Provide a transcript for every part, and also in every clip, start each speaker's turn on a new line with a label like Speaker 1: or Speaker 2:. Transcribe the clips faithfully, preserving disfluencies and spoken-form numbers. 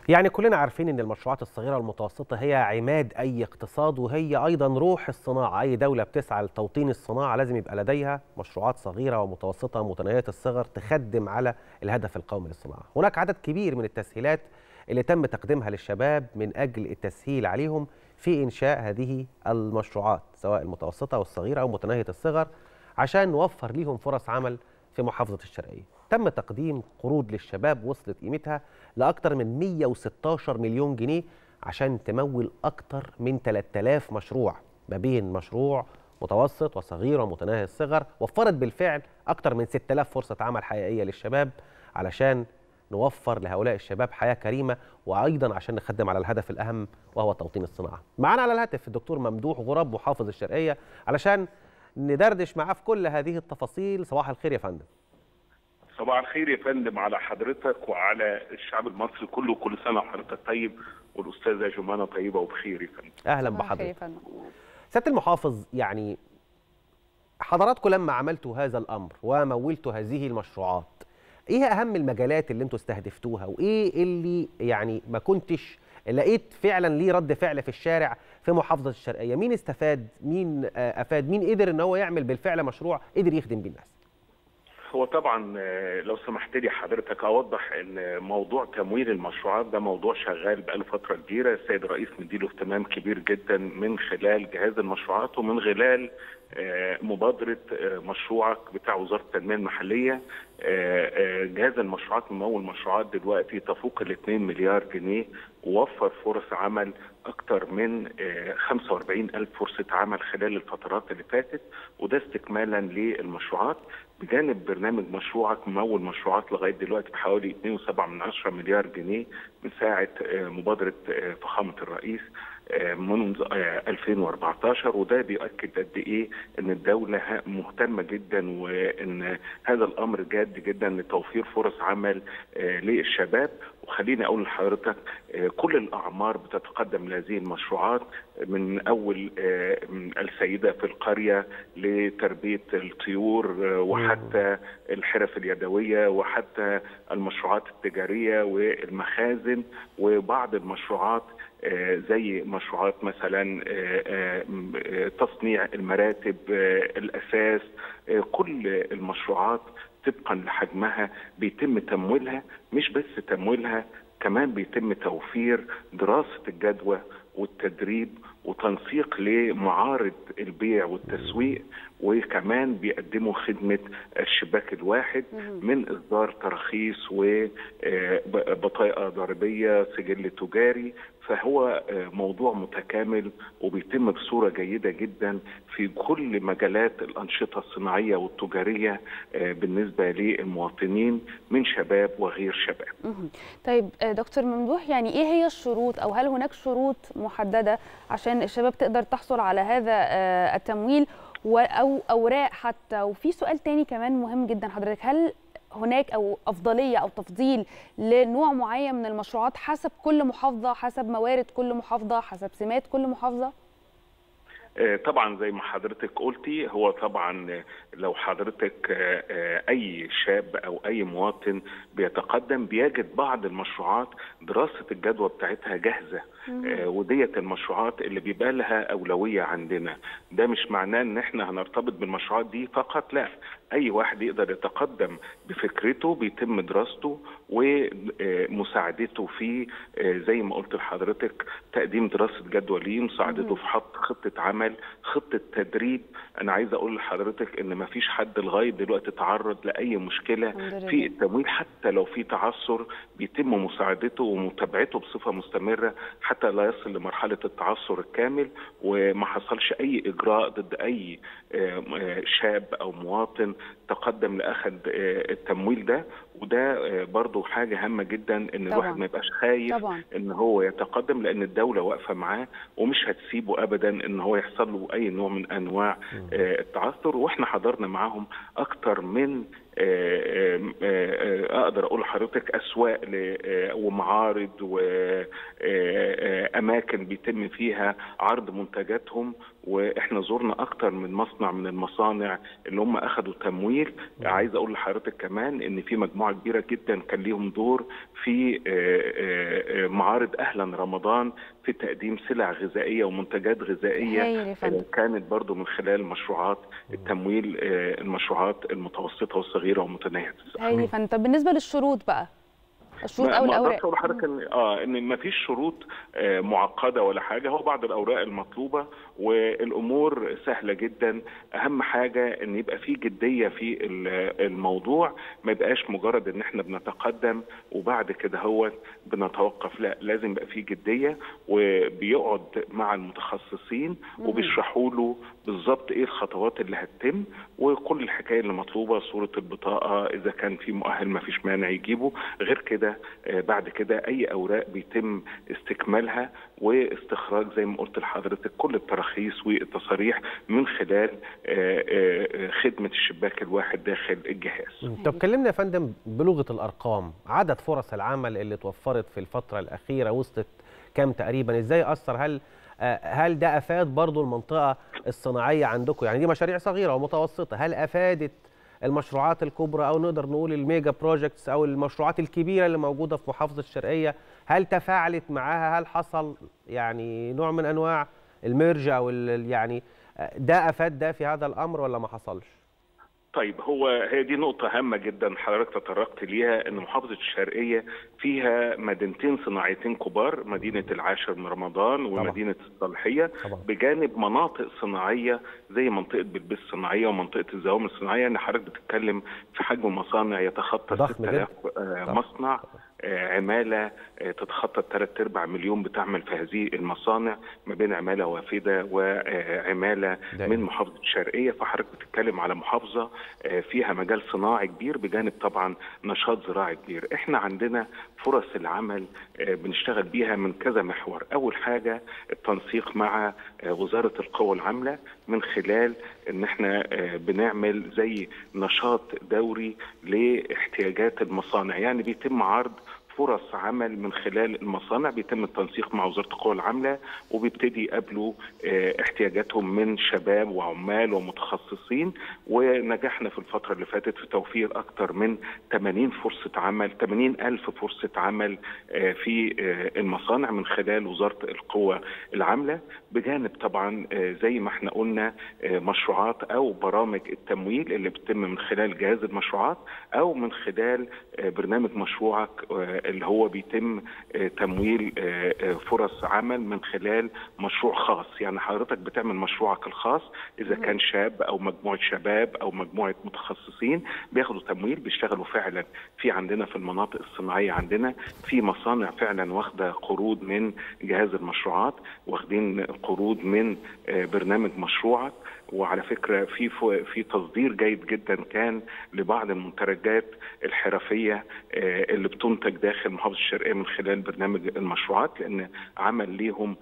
Speaker 1: يعني كلنا عارفين ان المشروعات الصغيره والمتوسطه هي عماد اي اقتصاد، وهي ايضا روح الصناعه. اي دوله بتسعى لتوطين الصناعه لازم يبقى لديها مشروعات صغيره ومتوسطه متناهيه الصغر تخدم على الهدف القومي للصناعه. هناك عدد كبير من التسهيلات اللي تم تقديمها للشباب من اجل التسهيل عليهم في انشاء هذه المشروعات سواء المتوسطه او الصغيره او متناهيه الصغر، عشان نوفر ليهم فرص عمل في محافظه الشرقيه. تم تقديم قروض للشباب وصلت قيمتها لأكثر من مئة وستة عشر مليون جنيه عشان تمول أكثر من ثلاثة آلاف مشروع ما بين مشروع متوسط وصغير ومتناهي الصغر. وفرت بالفعل أكثر من ستة آلاف فرصة عمل حقيقية للشباب علشان نوفر لهؤلاء الشباب حياة كريمة، وأيضا عشان نخدم على الهدف الأهم وهو توطين الصناعة. معنا على الهاتف الدكتور ممدوح غراب محافظ الشرقية علشان ندردش معاه في كل هذه التفاصيل. صباح الخير يا فندم.
Speaker 2: صباح الخير يا فندم على حضرتك وعلى الشعب المصري كله، كل سنه وحضرتك طيب والاستاذه جمانه طيبه وبخير يا فندم.
Speaker 1: اهلا بحضرتك. سياده المحافظ، يعني حضراتكم لما عملتوا هذا الامر ومولتوا هذه المشروعات، ايه اهم المجالات اللي انتوا استهدفتوها، وايه اللي يعني ما كنتش لقيت فعلا ليه رد فعل في الشارع في محافظه الشرقيه؟ مين استفاد؟ مين افاد؟ مين قدر ان هو يعمل بالفعل مشروع قدر يخدم بيه الناس؟
Speaker 2: هو طبعا لو سمحت لي حضرتك اوضح ان موضوع تمويل المشروعات ده موضوع شغال بقاله فتره كبيره. السيد الرئيس مديله اهتمام كبير جدا من خلال جهاز المشروعات ومن خلال مبادره مشروعك بتاع وزاره التنميه المحليه. جهاز المشروعات ممول مشروعات دلوقتي تفوق ال اثنين مليار جنيه، ووفر فرص عمل اكثر من خمسة وأربعين ألف فرصه عمل خلال الفترات اللي فاتت، وده استكمالا للمشروعات بجانب برنامج مشروعك ممول مشروعات لغايه دلوقتي بحوالي اثنين فاصلة سبعة مليار جنيه من ساعه مبادره فخامه الرئيس منذ ألفين وأربعة عشر، وده بيؤكد قد ايه ان الدوله مهتمه جدا وان هذا الامر جاد جدا لتوفير فرص عمل للشباب. وخليني اقول لحضرتك كل الاعمار بتتقدم لهذه المشروعات، من اول السيده في القريه لتربيه الطيور وحتى الحرف اليدويه وحتى المشروعات التجاريه والمخازن وبعض المشروعات زي مشروعات مثلا تصنيع المراتب الاساس. كل المشروعات طبقا لحجمها بيتم تمويلها، مش بس تمويلها، كمان بيتم توفير دراسه الجدوى والتدريب وتنسيق لمعارض البيع والتسويق، وكمان بيقدموا خدمة الشباك الواحد من إصدار تراخيص وبطاقة ضريبية سجل تجاري. فهو موضوع متكامل وبيتم بصورة جيدة جدا في كل مجالات الأنشطة الصناعية والتجارية بالنسبة للمواطنين من شباب وغير شباب.
Speaker 3: طيب دكتور ممدوح، يعني إيه هي الشروط أو هل هناك شروط محددة عشان الشباب تقدر تحصل على هذا التمويل أو أوراق حتى؟ وفي سؤال تاني كمان مهم جدا حضرتك، هل هناك أو أفضلية أو تفضيل لنوع معين من المشروعات حسب كل محافظة، حسب موارد كل محافظة، حسب سمات كل محافظة؟
Speaker 2: طبعا زي ما حضرتك قلتي، هو طبعا لو حضرتك اي شاب او اي مواطن بيتقدم بيجد بعض المشروعات دراسه الجدوى بتاعتها جاهزه، وديت المشروعات اللي بيبقى لها اولويه عندنا. ده مش معناه ان احنا هنرتبط بالمشروعات دي فقط، لا، اي واحد يقدر يتقدم بفكرته بيتم دراسته ومساعدته في زي ما قلت لحضرتك تقديم دراسه جدوى ليه، مساعدته في حط خطه عمل، خطه تدريب. انا عايز اقول لحضرتك ان ما فيش حد لغايه دلوقتي تعرض لاي مشكله في التمويل، حتى لو في تعثر بيتم مساعدته ومتابعته بصفه مستمره حتى لا يصل لمرحله التعثر الكامل، وما حصلش اي اجراء ضد اي شاب او مواطن تقدم لاخذ التمويل ده. وده برضو حاجه هامه جدا ان الواحد ما يبقاش خايف طبعا ان هو يتقدم، لان الدوله واقفه معاه ومش هتسيبه ابدا ان هو يحصل له اي نوع من انواع التعثر. واحنا حضرنا معاهم اكتر من اقدر اقول لحضرتك اسواق ومعارض واماكن بيتم فيها عرض منتجاتهم، واحنا زرنا اكتر من مصنع من المصانع اللي هم اخذوا تمويل. عايز اقول لحضرتك كمان ان في مجموعه كبيره جدا كان ليهم دور في معارض اهلا رمضان في تقديم سلع غذائيه ومنتجات غذائيه كانت برضو من خلال مشروعات التمويل، المشروعات المتوسطه والصغيره ومتناهيه الصغر.
Speaker 3: هايل يا فندم. طب بالنسبه للشروط بقى، الشروط او الاوراق؟
Speaker 2: ما حضرتك ان اه ان ما فيش شروط آه معقده ولا حاجه، هو بعض الاوراق المطلوبه والامور سهله جدا. اهم حاجه ان يبقى في جديه في الموضوع، ما يبقاش مجرد ان احنا بنتقدم وبعد كده هو بنتوقف، لا لازم يبقى في جديه، وبيقعد مع المتخصصين وبيشرحوا له بالظبط ايه الخطوات اللي هتتم، وكل الحكايه اللي مطلوبه، صوره البطاقه اذا كان في مؤهل ما فيش مانع يجيبه، غير كده بعد كده اي اوراق بيتم استكمالها واستخراج زي ما قلت لحضرتك كل التراخيص والتصاريح من خلال خدمه الشباك الواحد داخل الجهاز.
Speaker 1: طب كلمنا يا فندم بلغه الارقام، عدد فرص العمل اللي توفرت في الفتره الاخيره وصلت كام تقريبا؟ ازاي اثر؟ هل هل ده افاد برضو المنطقه الصناعيه عندكم؟ يعني دي مشاريع صغيره ومتوسطه، هل افادت المشروعات الكبرى او نقدر نقول الميجا بروجكتس او المشروعات الكبيره اللي موجوده في محافظه الشرقيه؟ هل تفاعلت معاها؟ هل حصل يعني نوع من انواع الميرج او يعني ده افاد ده في هذا الامر ولا ما حصلش؟
Speaker 2: طيب، هو هي دي نقطة هامة جدا حضرتك تطرقت ليها، ان محافظة الشرقية فيها مدينتين صناعيتين كبار، مدينة العاشر من رمضان ومدينة الصالحية، بجانب مناطق صناعية زي منطقة بلبس الصناعية ومنطقة الزوامل الصناعية. ان حضرتك بتتكلم في حجم مصانع يتخطى ستة آلاف مصنع، عمالة تتخطى ثلاث أرباع مليون بتعمل في هذه المصانع، ما بين عمالة وافدة وعمالة من محافظة الشرقية. فحضرتك بتتكلم على محافظة فيها مجال صناعي كبير بجانب طبعا نشاط زراعي كبير. احنا عندنا فرص العمل بنشتغل بيها من كذا محور. اول حاجة التنسيق مع وزارة القوى العاملة من خلال ان احنا بنعمل زي نشاط دوري لاحتياجات المصانع، يعني بيتم عرض فرص عمل من خلال المصانع، بيتم التنسيق مع وزارة القوى العاملة وبيبتدي يقابلوا احتياجاتهم من شباب وعمال ومتخصصين. ونجحنا في الفترة اللي فاتت في توفير أكثر من ثمانين فرصة عمل، ثمانين ألف فرصة عمل في المصانع من خلال وزارة القوى العاملة، بجانب طبعا زي ما احنا قلنا مشروعات أو برامج التمويل اللي بتتم من خلال جهاز المشروعات أو من خلال برنامج مشروعك اللي هو بيتم تمويل فرص عمل من خلال مشروع خاص. يعني حضرتك بتعمل مشروعك الخاص، إذا كان شاب أو مجموعة شباب أو مجموعة متخصصين بياخدوا تمويل بيشتغلوا فعلا في عندنا في المناطق الصناعية. عندنا في مصانع فعلا واخدة قروض من جهاز المشروعات، واخدين قروض من برنامج مشروعك. وعلى فكرة في في تصدير جيد جدا كان لبعض المنتجات الحرفية اللي بتنتج داخل محافظة الشرقية من خلال برنامج المشروعات، لأن عمل ليهم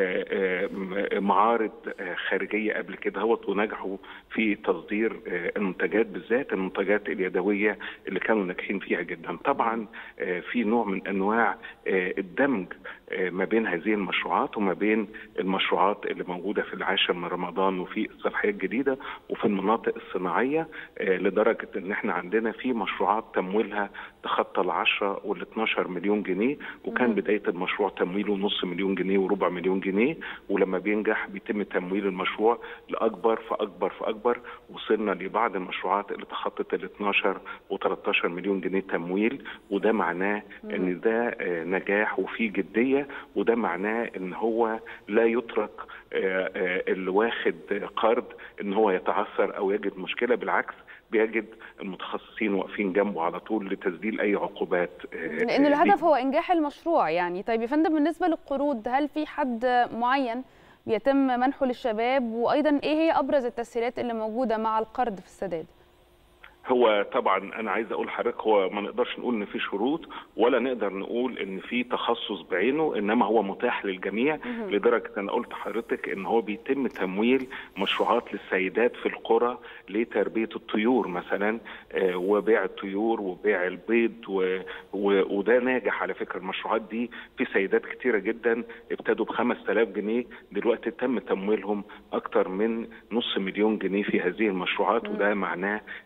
Speaker 2: معارض خارجية قبل كده هوت ونجحوا في تصدير المنتجات، بالذات المنتجات اليدوية اللي كانوا ناجحين فيها جدا. طبعا في نوع من أنواع الدمج ما بين هذه المشروعات وما بين المشروعات اللي موجودة في العاشر من رمضان وفي الصالحية الجديدة وفي المناطق الصناعية، لدرجة ان احنا عندنا في مشروعات تمويلها تخطى العشرة والاثناشر مليون جنيه، وكان بداية المشروع تمويله نص مليون جنيه وربع مليون جنيه، ولما بينجح بيتم تمويل المشروع لأكبر فأكبر فأكبر. وصلنا لبعض المشروعات اللي تخطت ال اثناشر و13 مليون جنيه تمويل، وده معناه ان ده نجاح وفي جدية، وده معناه ان هو لا يترك اللي واخد قرض ان هو يتعثر او يجد مشكلة، بالعكس بيجد المتخصصين واقفين جنبه على طول لتسجيل اي عقوبات،
Speaker 3: لان الهدف هو انجاح المشروع. يعني طيب يا فندم، بالنسبه للقروض هل في حد معين بيتم منحه للشباب؟ وايضا ايه هي ابرز التسهيلات اللي موجوده مع القرض في السداد؟
Speaker 2: هو طبعا انا عايز اقول لحضرتك، هو ما نقدرش نقول ان في شروط ولا نقدر نقول ان في تخصص بعينه، انما هو متاح للجميع. لدرجه انا قلت لحضرتك ان هو بيتم تمويل مشروعات للسيدات في القرى لتربيه الطيور مثلا، وبيع الطيور وبيع البيض، وده ناجح على فكره. المشروعات دي في سيدات كتيره جدا ابتدوا ب خمسة آلاف جنيه، دلوقتي تم تمويلهم اكتر من نص مليون جنيه في هذه المشروعات، وده معناه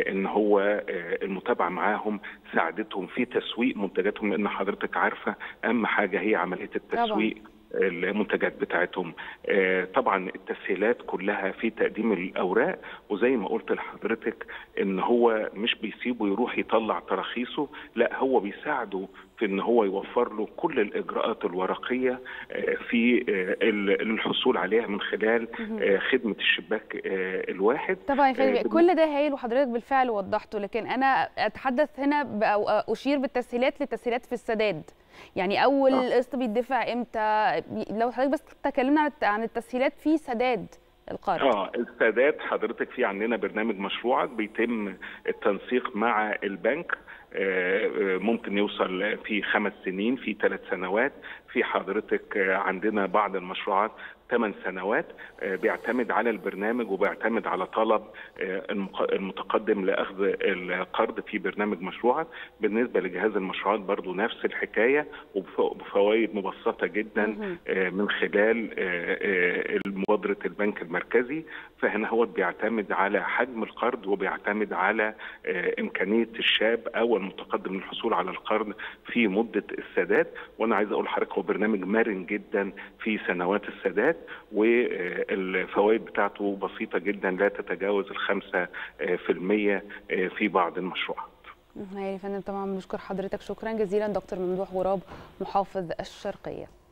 Speaker 2: ان هو المتابعه معاهم ساعدتهم في تسويق منتجاتهم، لان حضرتك عارفه اهم حاجه هي عمليه التسويق طبعا. المنتجات بتاعتهم. طبعا التسهيلات كلها في تقديم الاوراق، وزي ما قلت لحضرتك ان هو مش بيسيبه يروح يطلع تراخيصه، لا هو بيساعده في ان هو يوفر له كل الاجراءات الورقيه في الحصول عليها من خلال خدمه الشباك الواحد.
Speaker 3: طبعا كل ده هايل وحضرتك بالفعل وضحته، لكن انا اتحدث هنا او اشير بالتسهيلات للتسهيلات في السداد. يعني اول قسط بيدفع امتى؟ لو حضرتك بس تكلمنا عن التسهيلات في سداد القرض.
Speaker 2: اه السداد حضرتك في عندنا برنامج مشروعك بيتم التنسيق مع البنك، ممكن يوصل في خمس سنين، في ثلاث سنوات، في حضرتك عندنا بعض المشروعات ثمان سنوات. بيعتمد على البرنامج وبيعتمد على طلب المتقدم لاخذ القرض في برنامج مشروعك. بالنسبه لجهاز المشروعات برضو نفس الحكايه وبفوائد مبسطه جدا من خلال مبادره البنك المركزي. فهنا هو بيعتمد على حجم القرض وبيعتمد على امكانيه الشاب او المتقدم للحصول على القرض في مده السداد. وانا عايز اقول لحضرتك هو برنامج مرن جدا في سنوات السداد، والفوائد بتاعته بسيطه جدا لا تتجاوز الخمسة في المية في بعض المشروعات.
Speaker 3: يا فندم طبعا بنشكر حضرتك شكرا جزيلا دكتور ممدوح غراب محافظ الشرقيه.